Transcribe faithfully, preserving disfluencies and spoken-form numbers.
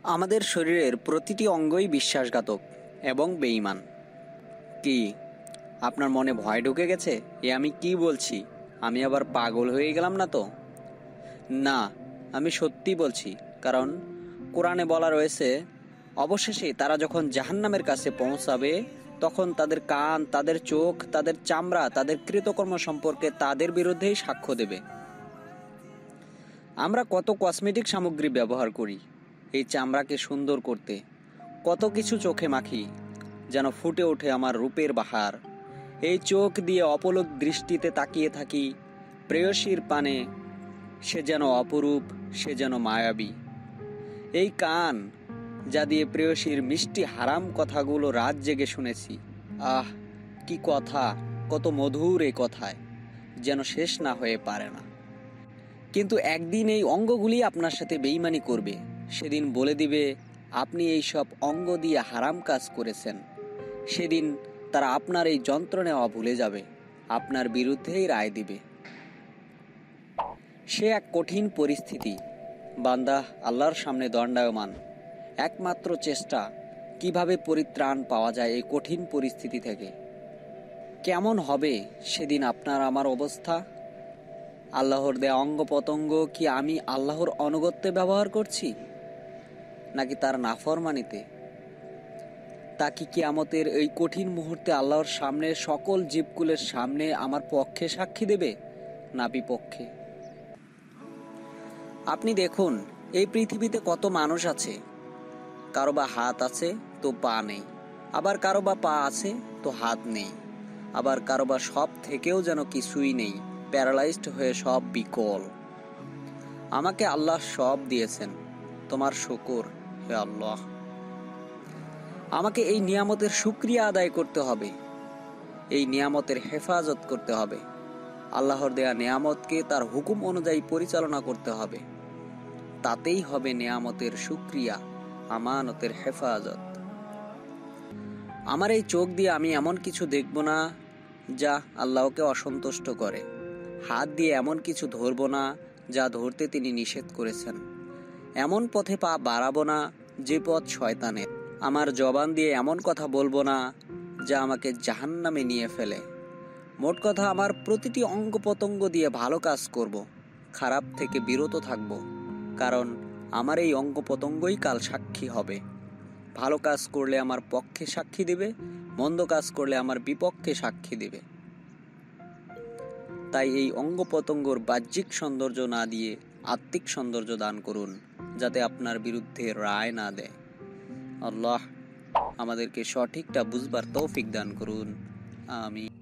আমাদের শরীরের প্রতিটি অঙ্গই বিশ্বাসঘাতক এবং বেঈমান। কি আপনার মনে ভয় ঢুকে গেছে? এ আমি কি বলছি? আমি আবার পাগল হয়ে গেলাম না তো? না, আমি সত্যি বলছি, কারণ কোরআনে বলা রয়েছে, অবশেষে তারা যখন জাহান্নামের কাছে পৌঁছাবে তখন তাদের কান, তাদের চোখ, তাদের চামড়া, তাদের কৃতকর্ম সম্পর্কে তাদের বিরুদ্ধেই সাক্ষ্য দেবে। আমরা কত কসমেটিক সামগ্রী ব্যবহার করি এই চামড়াকে সুন্দর করতে, কত কিছু চোখে মাখি যেন ফুটে ওঠে আমার রূপের বাহার। এই চোখ দিয়ে অপলক দৃষ্টিতে তাকিয়ে থাকি প্রেয়সীর পানে, সে যেন অপরূপ, সে যেন মায়াবী। এই কান যা দিয়ে প্রেয়সীর মিষ্টি হারাম কথাগুলো রাত জেগে শুনেছি। আহ কি কথা, কত মধুর এই কথায়, যেন শেষ না হয়ে পারে না। কিন্তু একদিন এই অঙ্গগুলি আপনার সাথে বেঈমানি করবে। সেদিন বলে দিবে আপনি এই সব অঙ্গ দিয়ে হারাম কাজ করেছেন। সেদিন তারা আপনার এই যন্ত্র নেওয়া ভুলে যাবে, আপনার বিরুদ্ধেই রায় দিবে। সে এক কঠিন পরিস্থিতি। বান্দা আল্লাহর সামনে দণ্ডায়মান। একমাত্র চেষ্টা, কিভাবে পরিত্রাণ পাওয়া যায় এই কঠিন পরিস্থিতি থেকে। কেমন হবে সেদিন আপনার আমার অবস্থা? আল্লাহর দেয়া অঙ্গ প্রত্যঙ্গ কি আমি আল্লাহর অনুগত্যে ব্যবহার করছি, নাকি তার নাফরমানিতে? তা কি কিয়ামতের এই কঠিন মুহূর্তে আল্লাহর সামনে, সকল জীবকুলের সামনে আমার পক্ষে সাক্ষী দেবে, না বিপক্ষে? আপনি দেখুন, এই পৃথিবীতে কত মানুষ আছে। কারো বা হাত আছে তো পা নেই, আবার কারো বা পা আছে তো হাত নেই, আবার কারো বা সব থেকেও যেন কিছুই নেই, প্যারালাইজড হয়ে সব বিকল। আমাকে আল্লাহ সব দিয়েছেন, তোমার শুকর হে আল্লাহ। আমাকে এই নিয়ামতের শুকরিয়া আদায় করতে হবে, এই নিয়ামতের হেফাজত করতে হবে। আল্লাহর দেয়া নিয়ামতকে তার হুকুম অনুযায়ী পরিচালনা করতে হবে। তাতেই হবে নিয়ামতের শুকরিয়া, আমানতের হেফাজত। আমার এই চোখ দিয়ে আমি এমন কিছু দেখব না যা আল্লাহকে অসন্তুষ্ট করে। হাত দিয়ে এমন কিছু ধরব না যা ধরতে তিনি নিষেধ করেছেন। এমন পথে পা বাড়াবো না যে পথ শয়তানের। আমার জবান দিয়ে এমন কথা বলবো না যা আমাকে জাহান্নামে নিয়ে ফেলে। মোট কথা, আমার প্রতিটি অঙ্গ প্রত্যঙ্গ দিয়ে ভালো কাজ করব, খারাপ থেকে বিরত থাকব, কারণ আমার এই অঙ্গ প্রত্যঙ্গই কাল সাক্ষী হবে। ভালো কাজ করলে আমার পক্ষে সাক্ষী দিবে, মন্দ কাজ করলে আমার বিপক্ষে সাক্ষী দিবে। তাই এই অঙ্গ প্রত্যঙ্গর বাহ্যিক সৌন্দর্য না দিয়ে আত্মিক সৌন্দর্য দান করুন, যাতে আপনার বিরুদ্ধে রায় না দেয়। আল্লাহ আমাদেরকে সঠিকটা বুঝবার তৌফিক দান করুন। আমিন।